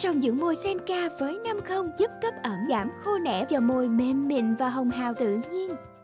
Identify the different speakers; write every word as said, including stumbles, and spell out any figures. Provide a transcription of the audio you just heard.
Speaker 1: Son dưỡng môi Senka với năm không giúp cấp ẩm giảm khô nẻ cho môi mềm mịn và hồng hào tự nhiên.